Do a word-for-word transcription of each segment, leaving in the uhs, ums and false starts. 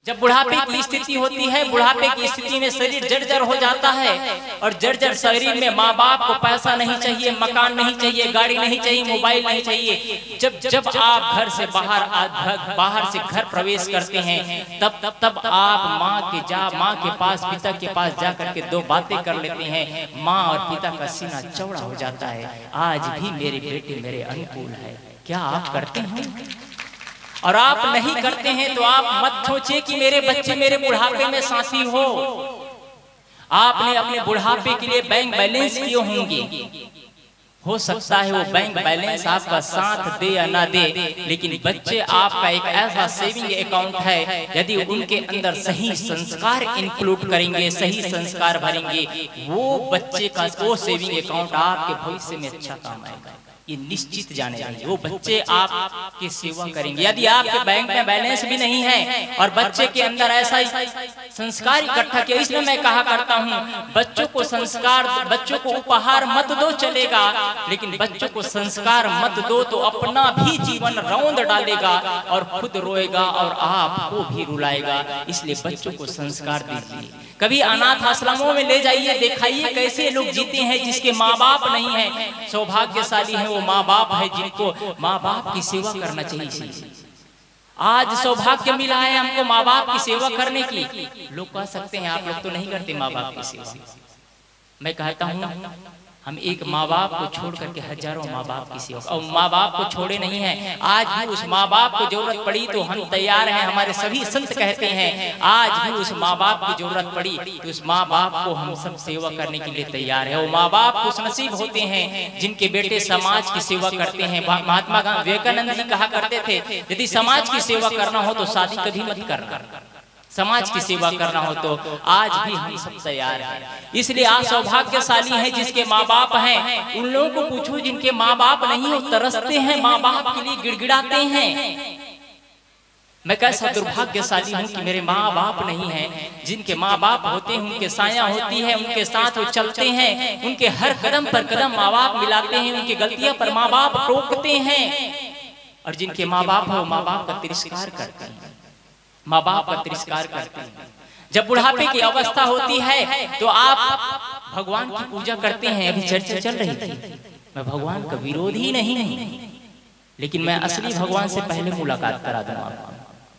जब बुढ़ापे की स्थिति होती है, बुढ़ापे की स्थिति में शरीर जर्जर हो जाता है और जर्जर शरीर में माँ बाप को पैसा नहीं चाहिए, मकान नहीं चाहिए, गाड़ी नहीं चाहिए, मोबाइल नहीं चाहिए। जब जब आप घर से बाहर बाहर से घर प्रवेश करते हैं तब तब तब आप माँ के जा माँ के पास, पिता के पास जा करके दो बातें कर लेते हैं। माँ और पिता का सीना चौड़ा हो जाता है, आज भी मेरे बेटे मेरे अनुकूल है। क्या आप करते हैं? और आप नहीं करते हैं तो आप मत सोचिए कि मेरे बच्चे मेरे बुढ़ापे में साथी हो। आपने अपने बुढ़ापे के लिए बैंक बैलेंस किए होंगे, हो सकता है वो बैंक बैलेंस आपका साथ दे या ना दे, लेकिन बच्चे आपका एक ऐसा सेविंग अकाउंट है, यदि उनके अंदर सही संस्कार इंक्लूड करेंगे, सही संस्कार भरेंगे, वो बच्चे का वो सेविंग अकाउंट आपके भविष्य में अच्छा काम आएगा। ये निश्चित जाने चाहिए। वो बच्चे आपकी सेवा करेंगे। यदि आपके बैंक में बैलेंस भी नहीं है और बच्चे के अंदर ऐसा ही संस्कार इकट्ठा किया, इसलिए मैं कहा करता हूँ बच्चों को संस्कार, बच्चों को उपहार मत दो चलेगा, लेकिन बच्चों को संस्कार मत दो तो अपना भी जीवन रौंद डालेगा और खुद रोएगा और आपको भी रुलाएगा। इसलिए बच्चों को संस्कार दीजिए। कभी अनाथ आश्रमों में ले जाइए, दिखाइए कैसे लोग जीते हैं जिसके माँ बाप नहीं है। सौभाग्यशाली है वो माँ बाप है जिनको माँ बाप की सेवा करना चाहिए। आज सौभाग्य मिला है हमको माँ बाप की सेवा करने की। लोग कह सकते हैं आप लोग तो नहीं करते माँ बाप की सेवा। मैं कहता हूँ हम एक माँ बाप को छोड़ करके हजारों माँ बाप की सेवा, और माँ बाप को छोड़े नहीं है। आज भी उस माँ बाप को जरूरत पड़ी तो हम तैयार हैं। हमारे सभी संत कहते हैं आज भी उस माँ बाप की जरूरत पड़ी तो उस माँ बाप को हम सब सेवा करने के लिए तैयार है। वो माँ बाप खुशनसीब होते हैं जिनके बेटे समाज की सेवा करते हैं। महात्मा विवेकानंद जी कहा करते थे यदि समाज की सेवा करना हो तो शादी कभी मत करना, समाज की सेवा करना हो तो आज भी हम सब तैयार हैं। इसलिए आप सौभाग्यशाली हैं जिसके माँ बाप हैं। उन लोगों को पूछो जिनके माँ बाप नहीं हो, तरसते हैं माँ बाप के लिए, गिड़गिड़ाते हैं। मैं कैसा दुर्भाग्यशाली हूँ कि मेरे माँ बाप नहीं हैं। जिनके माँ बाप होते हैं उनके साया होती है, उनके साथ वो चलते हैं, उनके हर कदम पर कदम माँ बाप मिलाते हैं, उनकी गलतियों पर माँ बाप टोकते हैं। और जिनके माँ बाप हो माँ बाप का तिरस्कार करते हैं, माँ बाप का तिरस्कार करते हैं। जब बुढ़ापे की अवस्था होती है तो आप भगवान की पूजा करते हैं। अभी चर्चा चल रही थी, मैं भगवान का विरोधी नहीं नहीं, लेकिन मैं असली भगवान से पहले मुलाकात करा दूंगा आपको।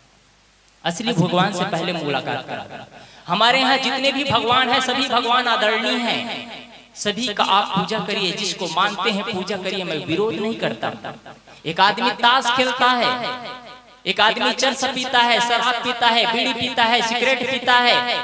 असली भगवान से पहले मुलाकात करा दूंगा। हमारे यहाँ जितने भी भगवान हैं सभी भगवान आदरणीय हैं, सभी का आप पूजा करिए, जिसको मानते हैं पूजा करिए। मैं विरोध नहीं करता। एक आदमी ताश खेलता है, एक आदमी चरस पीता है, शराब पीता है, बीड़ी पीता है, सिगरेट पीता है,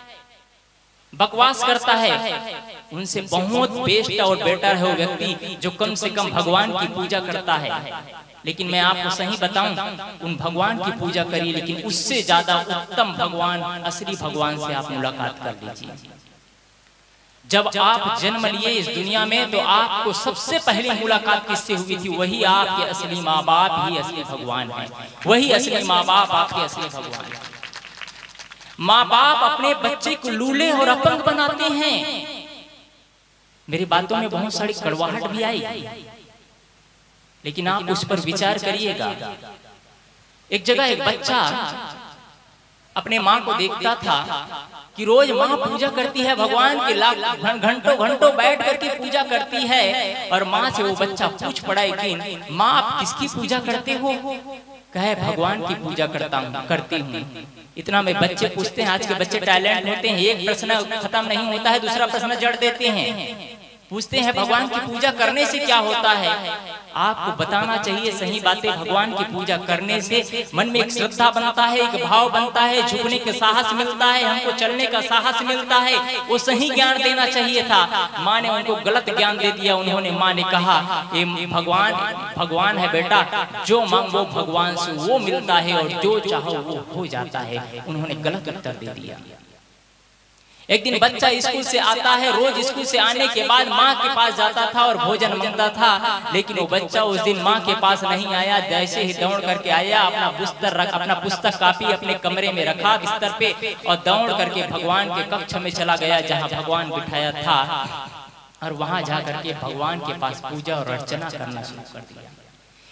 बकवास करता है, उनसे बहुत बेस्ट और बेटर है वो व्यक्ति जो कम से कम भगवान की पूजा करता है। लेकिन मैं आपको सही बताऊं, उन भगवान की पूजा करिए, लेकिन उससे ज्यादा उत्तम भगवान, असली भगवान से आप मुलाकात कर लीजिए। जब आप जन्म लिए इस दुनिया में तो आपको सबसे पहली मुलाकात किससे हुई थी? वही आपके असली माँ बाप ही असली भगवान हैं। वही असली माँ बाप आपके असली भगवान हैं। माँ बाप अपने बच्चे को लूले और अपंग बनाते हैं। मेरी बातों में बहुत सारी कड़वाहट भी आई, लेकिन आप उस पर विचार करिएगा। एक जगह एक बच्चा अपने माँ को देखता था कि रोज माँ पूजा करती है, भगवान के लाख घंटों घंटों बैठ करके पूजा करती है, और माँ से वो बच्चा पूछ पड़ा कि माँ आप किसकी पूजा करते हो? कहे भगवान की पूजा करता हूँ, करती हूँ। इतना में बच्चे पूछते हैं, आज के बच्चे टैलेंट होते हैं, एक प्रश्न खत्म नहीं होता है दूसरा प्रश्न जड़ देते हैं। पूछते हैं भगवान की पूजा करने से क्या होता है? आपको बताना चाहिए सही बातें। भगवान की पूजा करने से मन में एक श्रद्धा बनता है, एक भाव बनता है, झुकने का साहस मिलता है, हमको चलने का साहस मिलता है। वो सही ज्ञान देना चाहिए था, माँ ने उनको गलत ज्ञान दे दिया। उन्होंने माँ ने कहा ये भगवान भगवान है बेटा, जो मांगो भगवान से वो मिलता है और जो चाहो वो हो जाता है। उन्होंने गलत उत्तर दे दिया। एक दिन बच्चा स्कूल से आता है, रोज स्कूल से आने के बाद माँ के पास जाता था और भोजन मांगता था, लेकिन वो बच्चा उस दिन माँ के पास नहीं आया। जैसे ही दौड़ करके आया, अपना पुस्तक रख अपना पुस्तक कापी अपने कमरे में रखा बिस्तर पे, और दौड़ करके भगवान के कक्ष में चला गया जहाँ भगवान बिठाया था, और वहां जा करके भगवान के पास पूजा और अर्चना करना शुरू कर दिया।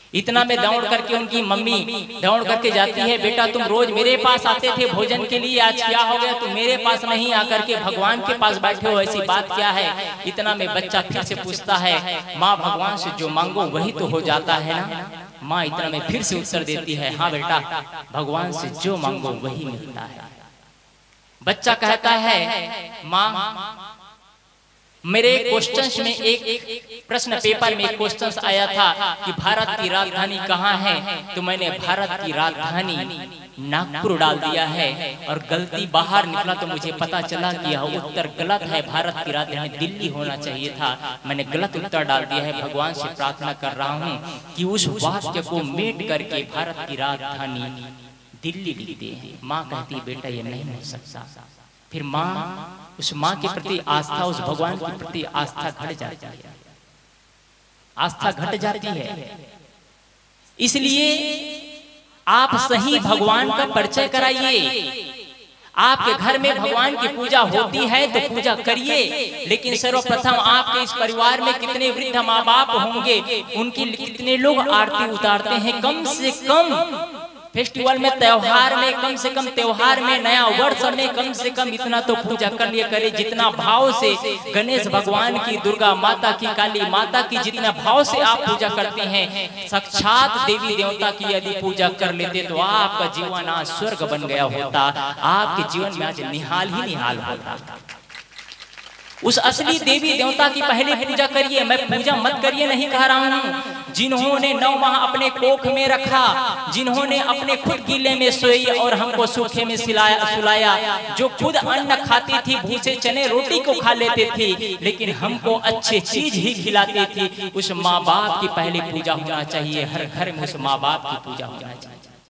इतना में दौड़ करके उनकी मम्मी दौड़ करके जाती है, बेटा तुम रोज मेरे पास आते थे भोजन के लिए, आज क्या हो गया, तुम मेरे पास नहीं आकर के भगवान के पास बैठे हो, ऐसी बात क्या है। इतना में बच्चा फिर से पूछता है, माँ भगवान से जो मांगो वही तो हो जाता है ना। माँ इतना में फिर से उत्तर देती है, हाँ बेटा भगवान से जो मांगो वही मिलता है। बच्चा कहता है, माँ मेरे क्वेश्चंस में एक प्रश्न पेपर में एक क्वेश्चंस आया था कि भारत की राजधानी कहाँ है, तो मैंने भारत की राजधानी नागपुर डाल दिया है और गलती बाहर निकला तो मुझे पता चला कि यह उत्तर गलत है, भारत की राजधानी दिल्ली होना चाहिए था। मैंने गलत उत्तर डाल दिया है। भगवान से प्रार्थना कर रहा हूँ कि उस वाक्य को मेट करके भारत की राजधानी दिल्ली लिख दे। माँ कहती बेटा ये नहीं हो सकता। फिर माँ उस माँ के प्रति आस्था, उस भगवान के प्रति आस्था घट जाती है, आस्था घट जाती है। इसलिए आप सही भगवान का परिचय कराइए। आपके घर में भगवान की पूजा होती है तो पूजा करिए, लेकिन सर्वप्रथम आपके इस परिवार में कितने वृद्ध माँ बाप होंगे, उनकी कितने लोग आरती उतारते हैं। कम से कम फेस्टिवल में, त्योहार में, कम से कम त्योहार में, नया वर्ष में कम से कम इतना तो पूजा कर लिया करे जितना भाव से गणेश भगवान की, दुर्गा माता की, काली माता की जितना भाव से आप पूजा करते हैं, साक्षात देवी देवता की यदि पूजा कर लेते तो आपका जीवन आज स्वर्ग बन गया होता। आपके जीवन में आज निहाल ही निहाल होता। उस असली देवी देवता की पहले पूजा करिए। मैं पूजा मत करिए नहीं कह रहा हूँ। जिन्होंने नौ माह अपने कोख में रखा, जिन्होंने अपने खुद गीले में सोई और हमको सूखे में सिलाया सुलाया, जो खुद अन्न खाती थी, भूसे चने रोटी को खा लेते थे, लेकिन हमको अच्छे चीज ही खिलाते थे, उस माँ बाप की पहले पूजा होना चाहिए। हर घर में उस माँ बाप की पूजा होना चाहिए।